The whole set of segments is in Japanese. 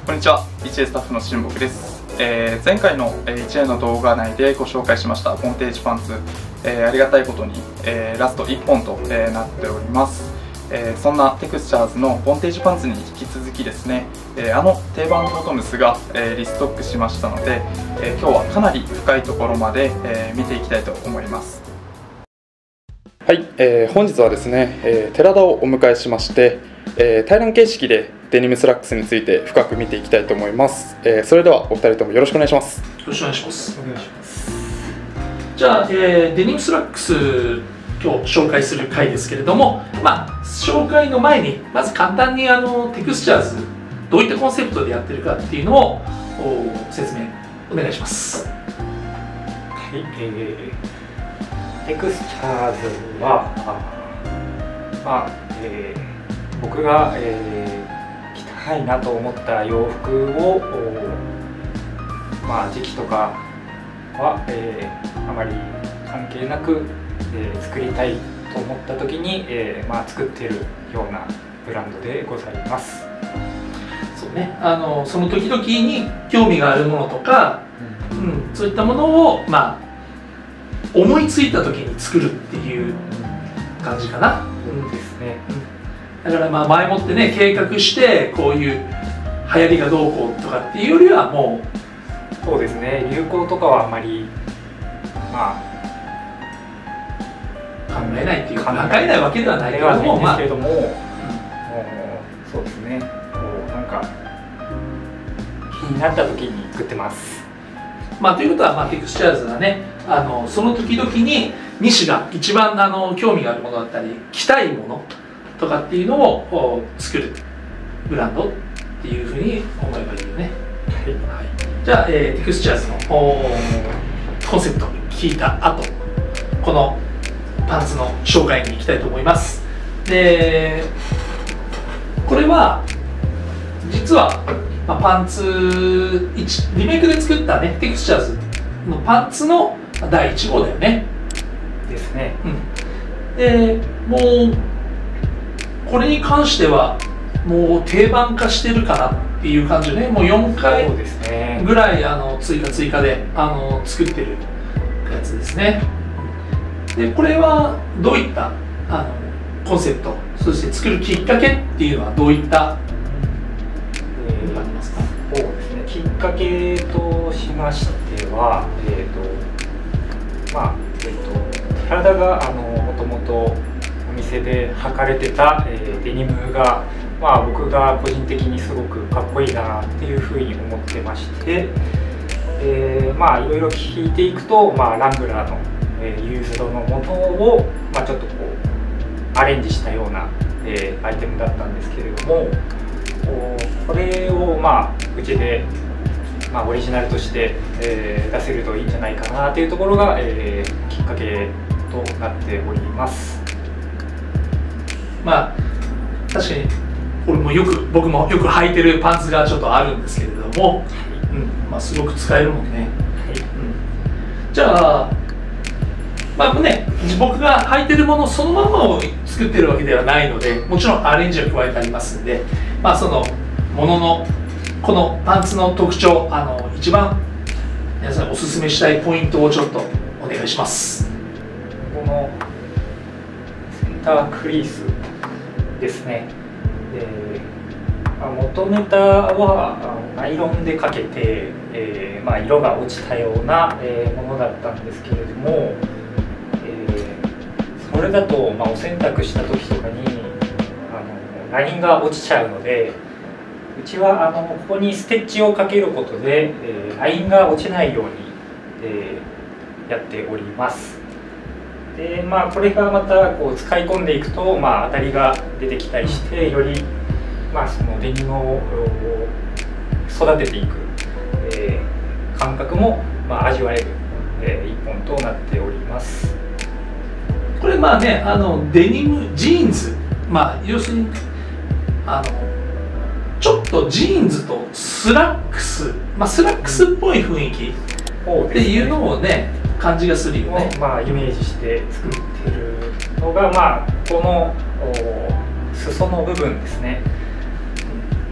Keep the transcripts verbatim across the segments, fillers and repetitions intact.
こんにちは、いちエー スタッフの新木です。えー、前回の いちエー の動画内でご紹介しましたボンテージパンツ、えー、ありがたいことに、えー、ラストいっぽんと、えー、なっております。えー、そんなテクスチャーズのボンテージパンツに引き続きですね、えー、あの定番ボトムスが、えー、リストックしましたので、えー、今日はかなり深いところまで、えー、見ていきたいと思います。はい、えー、本日はですね、えー、寺田をお迎えしまして、えー、対談形式でデニムスラックスについて深く見ていきたいと思います。えー、それではお二人ともよろしくお願いします。 よろしくお願いします。お願いします。じゃあ、えー、デニムスラックス今日紹介する回ですけれども、まあ紹介の前にまず簡単にあのテクスチャーズどういったコンセプトでやってるかっていうのを説明お願いします。 はい、えー、テクスチャーズはまあ、えー僕が、えー、着たいなと思った洋服を、まあ、時期とかは、えー、あまり関係なく、えー、作りたいと思った時に、えーまあ、作っているようなブランドでございます。 そうね、あのその時々に興味があるものとか、うんうん、そういったものを、まあ、思いついた時に作るっていう感じかな。 うんですね。うんだからまあ前もってね計画してこういう流行りがどうこうとかっていうよりはもうそうですね、流行とかはあまりまあ考えないっていうか考えないわけではないけれども、 まあけども、うん、そうですね、こうなんか気になった時に作ってます。 まあということは、まあ、テクスチャーズはねあのその時々に西が一番あの興味があるものだったり着たいものとかっていうのを作るブランドっていうふうに思えばいいよね。はいはい、じゃあ、えー、テクスチャーズのコンセプトを聞いた後このパンツの紹介に行きたいと思います。でこれは実は、まあ、パンツリメイクで作ったねテクスチャーズのパンツのだいいち号だよね。 ですね。 うん、でもうこれに関してはもう定番化してるかなっていう感じでね、もうよんかいぐらいあの追加追加であの作ってるやつですね。でこれはどういったあのコンセプト、そして作るきっかけっていうのはどういったのがありますか？そうですね、きっかけとしましては、えーとまあえーと寺田があのもともとお店で履かれてた、えー、デニムが、まあ、僕が個人的にすごくかっこいいなっていうふうに思ってまして、えー、まあいろいろ聞いていくと、まあ、ラングラーの、えー、ユーズドのものを、まあ、ちょっとこうアレンジしたような、えー、アイテムだったんですけれども、これをまあうちで、まあ、オリジナルとして、えー、出せるといいんじゃないかなというところが、えー、きっかけとなっております。 まあ確かに俺もよく僕もよく履いてるパンツがちょっとあるんですけれども、うんまあ、すごく使えるもんね。はいうん、じゃあまあね僕が履いてるものそのままを作ってるわけではないのでもちろんアレンジを加えてありますんで、まあそのもののこのパンツの特徴あの一番皆さんおすすめしたいポイントをちょっとお願いします。 このセンタークリースですね。でまあ、元ネタはナイロンでかけて、えーまあ、色が落ちたような、えー、ものだったんですけれども、えー、それだと、まあ、お洗濯した時とかにあのラインが落ちちゃうので、うちはあのここにステッチをかけることで、えー、ラインが落ちないように、えー、やっております。でまあ、これがまたこう使い込んでいくと、まあ、当たりが出てきたりしてより、まあ、そのデニムを育てていく、えー、感覚も、まあ、味わえる、えー、一本となっております。 これまあねあのデニムジーンズ、まあ、要するにあのちょっとジーンズとスラックス、まあ、スラックスっぽい雰囲気っていうのをね感じがするよね。 まあ、イメージして作ってるのが、まあ、この裾の部分ですね。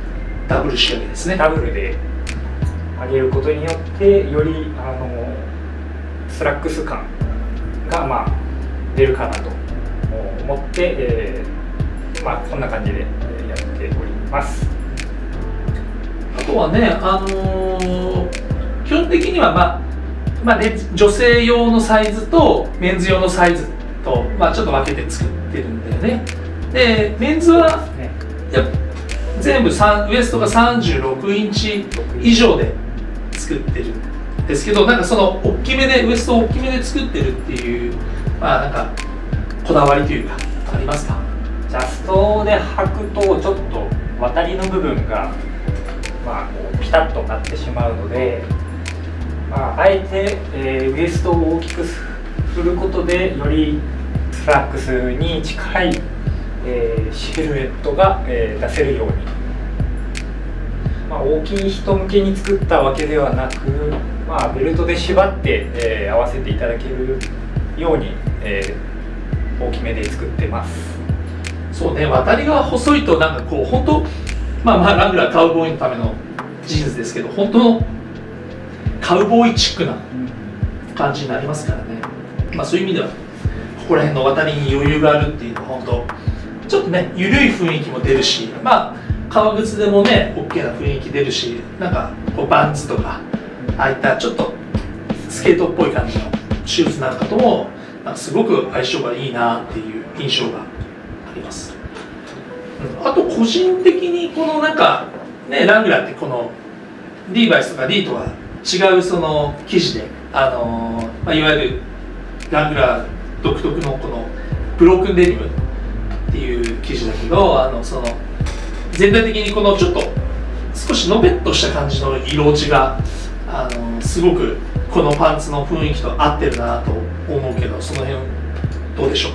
ダブル仕上げですね。 ダブルで上げることによってよりあのスラックス感がまあ出るかなと思って、えー、まあこんな感じでやっております。 あとはね、あのー、基本的にはまあまあね、女性用のサイズとメンズ用のサイズと、まあ、ちょっと分けて作ってるんだよね。でメンズはや全部ウエストがさんじゅうろくインチ以上で作ってるんですけど、なんかその大きめでウエストを大きめで作ってるっていう、まあなんかこだわりというかありますか？ ジャストで履くとちょっと渡りの部分がまあこうピタッとなってしまうので、まあ、あえて、えー、ウエストを大きくすることでよりスラックスに近い、えー、シルエットが、えー、出せるように、まあ、大きい人向けに作ったわけではなく、まあ、ベルトで縛って、えー、合わせていただけるように、えー、大きめで作ってます。 そうね、渡りが細いとなんかこう本当、まあまあラングラーカウボーイのためのジーンズですけど、本当のカウボーイチックな感じになりますからね。まあそういう意味ではここら辺の渡りに余裕があるっていうのは本当ちょっとね緩い雰囲気も出るし、まあ革靴でもね OK な雰囲気出るし、なんかこうバンズとかああいったちょっとスケートっぽい感じのシューズなんかともなんかすごく相性がいいなっていう印象があります。あと個人的にこのなんかねラングラーってこのリーバイスとかリーとは違うその生地で、あのーまあ、いわゆるラングラー独特のこのブロークンデニムっていう生地だけど、あのその全体的にこのちょっと少しのべっとした感じの色落ちが、あのー、すごくこのパンツの雰囲気と合ってるなと思うけど、その辺どうでしょう？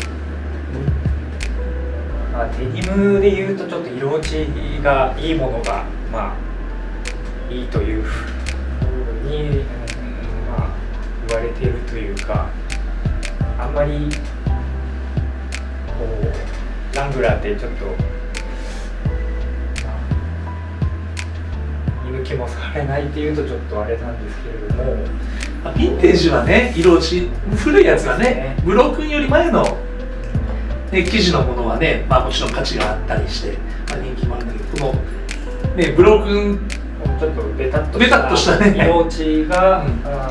まあ、デニムでいうとちょっと色落ちがいいものがまあいいというふうに、うん、まあ言われているというか、あんまりこうラングラーってちょっと、まあ、見抜きもされないっていうとちょっとあれなんですけれども、 ヴィンテージはね色落ち古いやつはねブロークンより前のね、生地のものはね、まあ、もちろん価値があったりして、まあ、人気もあるんだけど、この、ね、ブロークンちょっとベタっとしたね色落ちが、うん、あ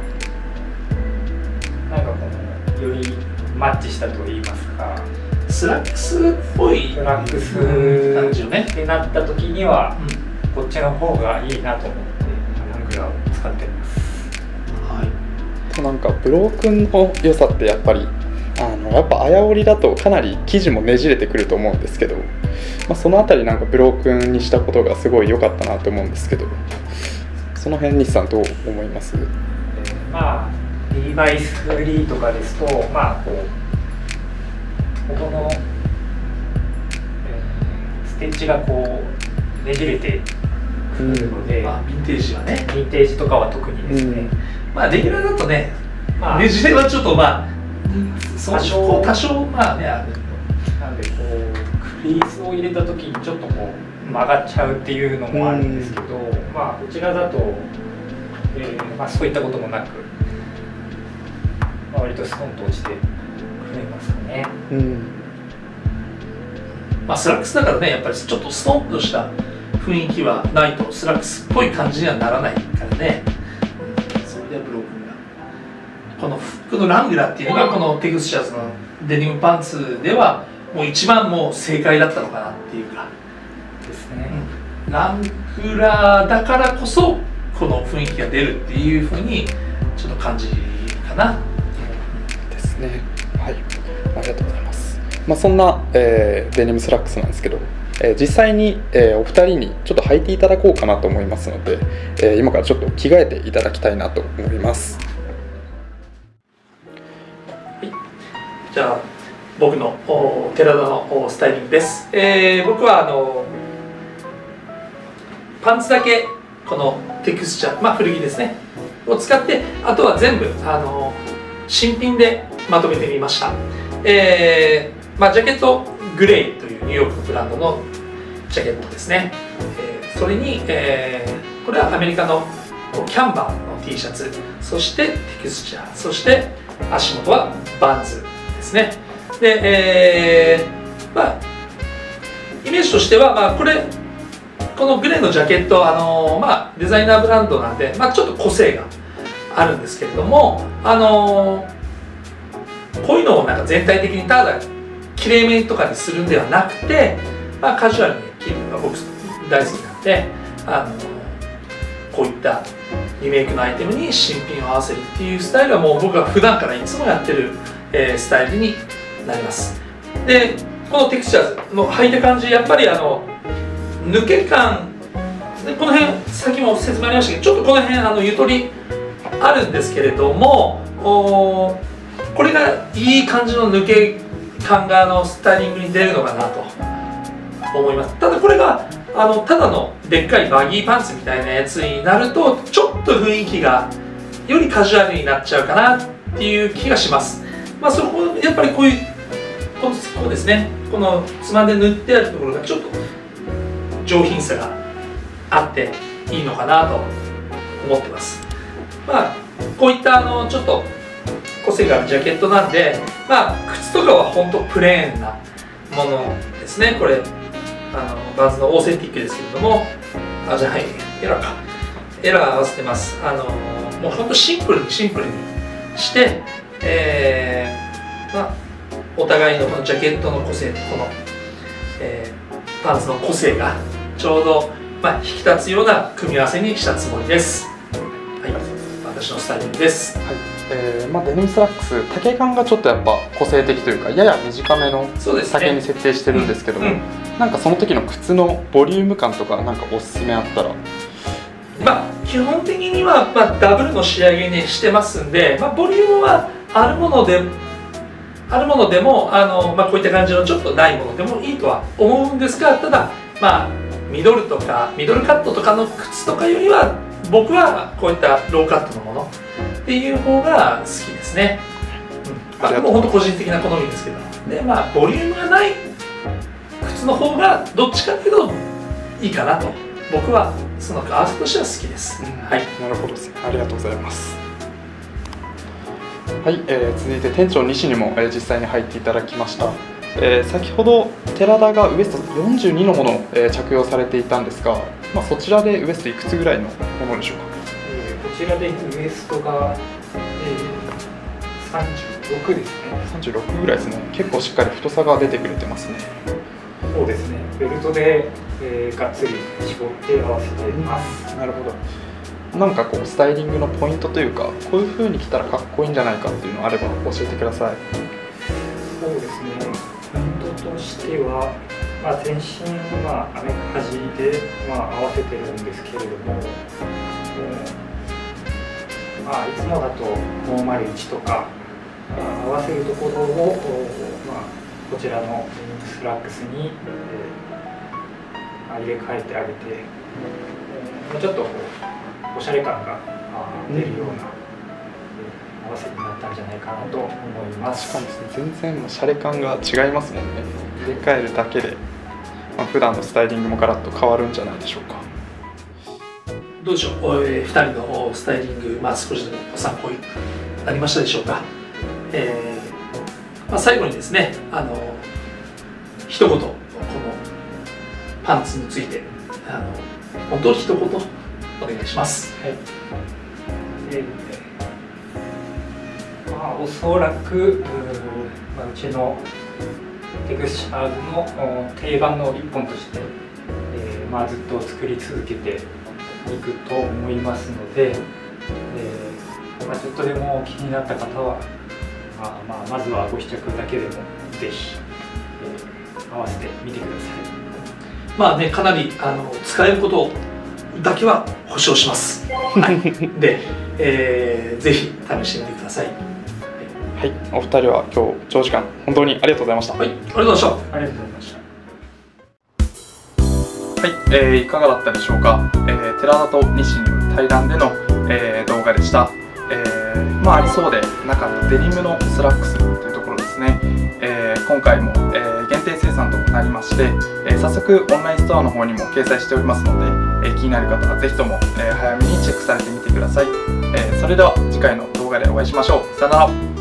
なんかこのよりマッチしたと言いますか、 スラックスっぽいスラックス感じよねってなった時には、うん、こっちの方がいいなと思ってラングラーを使ってます。 はい、なんかブロークンの良さってやっぱりあのやっぱ綾織だとかなり生地もねじれてくると思うんですけど、まあ、そのあたりなんかブロークンにしたことがすごい良かったなと思うんですけど、その辺西さんどう思います？ えー、まあリーバイスリーとかですと、まあこうここの、えー、ステッチがこうねじれてくるので、うん、 まあ、ヴィンテージはねヴィンテージとかは特にですね、うん、 まあレギュラーだとね、まあ、ねじれはちょっとまあ多少多少まあねあるなのでこうクリースを入れた時にちょっとこう曲がっちゃうっていうのもあるんですけど、うん、まあこちらだと、えーまあ、そういったこともなく、まあ、割とストンと落ちてくれますかね。 うん、まあスラックスだからねやっぱりちょっとストンとした雰囲気はないとスラックスっぽい感じにはならないからね。それでブロークンがこのフックのラングラーっていうのがこのテクスチャーズのデニムパンツではもう一番もう正解だったのかなっていうかですね、 うん、ラングラーだからこそこの雰囲気が出るっていうふうにちょっと感じかなですね。はい、ありがとうございます。まあ、そんな、えー、デニムスラックスなんですけど、えー、実際に、えー、お二人にちょっと履いていただこうかなと思いますので、えー、今からちょっと着替えていただきたいなと思います。 じゃあ僕の寺田のスタイリングです。えー、僕はあのパンツだけこのテクスチャー、まあ古着ですねを使って、あとは全部あの新品でまとめてみました。えーまあ、ジャケットグレイというニューヨークのブランドのジャケットですね。えー、 それに、えー、これはアメリカのキャンバーの T シャツ、そしてテクスチャー、そして足元はバンズですね。で、えー、まあイメージとしては、まあ、これこのグレーのジャケット、あのーまあ、デザイナーブランドなんで、まあ、ちょっと個性があるんですけれども、あのー、こういうのをなんか全体的にただきれいめとかにするんではなくて、まあ、カジュアルに着るのが僕大好きなんで、あのーこういったリメイクのアイテムに新品を合わせるっていうスタイルはもう僕が普段からいつもやってる、えー、スタイルになります。でこのテクスチャーズの履いた感じ、やっぱりあの抜け感で、この辺さっきも説明ありましたけど、ちょっとこの辺あのゆとりあるんですけれども、おこれがいい感じの抜け感があのスタイリングに出るのかなと思います。ただこれがあのただのでっかいバギーパンツみたいなやつになると、ちょっと雰囲気がよりカジュアルになっちゃうかなっていう気がします。まあそこやっぱりこういうこうですね、このつまんで塗ってあるところがちょっと上品さがあっていいのかなと思ってます。まあこういったあのちょっと個性があるジャケットなんで、まあ靴とかは本当プレーンなものですね。これあのバンズのオーセンティックですけれども、あ、じゃあはい、エラーか。エラー合わせてます。あのもうほんとシンプルにシンプルにして、えー、まあ、お互いのこのジャケットの個性とこの、えー、パンツの個性がちょうど、まあ、引き立つような組み合わせにしたつもりです。はい、私のスタイリングです。 はい、えーまあ、デニムスラックス、丈感がちょっとやっぱ個性的というか、やや短めの丈に設定してるんですけども、ね、うんうん、なんかその時の靴のボリューム感とかなんかおすすめあったら。 まあ基本的には、まあ、ダブルの仕上げにしてますんで、まあ、ボリュームはあるものであるものでもあの、まあ、こういった感じのちょっとないものでもいいとは思うんですが、ただまあミドルとかミドルカットとかの靴とかよりは僕はこういったローカットのものっていう方が好きですね。うん、まあ、もう本当個人的な好みですけど、でまあボリュームがない靴の方がどっちかっていうといいかなと僕はその合わせとしては好きです。うん、はい。 なるほどですね。ありがとうございます。はい、えー、続いて店長西にも、えー、実際に入っていただきました。えー、先ほど寺田がウエストよんじゅうにのものを、えー、着用されていたんですが、まあ、そちらでウエストいくつぐらいのものでしょうか。 えー、こちらでウエストが、えー、さんじゅうろくですね。 さんじゅうろくぐらいですね。結構しっかり太さが出てくれてますね。 そうですね。ベルトで、えー、がっつり絞って合わせています。 なるほど。なんかこうスタイリングのポイントというか、こういう風に着たらかっこいいんじゃないかっていうのあれば教えてください。 そうですね。ポイントとしては、まあ、全身はアメカジで、まあ、合わせてるんですけれども、まあ、いつもだとごまるいちとか、まあ、合わせるところを、まあ、こちらのスラックスに、えー、入れ替えてあげて、えー、ちょっとこうおしゃれ感が出るような、うん、合わせになったんじゃないかなと思います。 確かにですね、全然おしゃれ感が違いますもんね。入れ替えるだけで、まあ、普段のスタイリングもガラッと変わるんじゃないでしょうか。 どうでしょう、えー、ふたりのスタイリング、まあ、少しでもご参考になりましたでしょうか。えーまあ、最後にですね、あの一言このパンツについてあの本当に一言お願いします。はい。 えー、まあおそらく う,、まあ、うちのテクスチャーズの定番の一本として、えーまあ、ずっと作り続けていくと思いますので、えーまあ、ちょっとでも気になった方は、まあまあ、まずはご試着だけでもぜひ、えー、合わせてみてください。 まあね、かなりあの使えることだけは保証します。はい、で、えー、ぜひ試してみてください。 はい、お二人は今日長時間本当にありがとうございました。 はい、ありがとうございました。 ありがとうございました。 はい、えー、いかがだったでしょうか。えー、寺田と西による対談での、えー、動画でした。えー、まあありそうでなかったデニムのスラックスというところですね。えー、今回も、えー、限定生産となりまして、えー、早速オンラインストアの方にも掲載しておりますので、 えー、気になる方はぜひとも、えー、早めにチェックされてみてください。えー、それでは次回の動画でお会いしましょう。さよなら。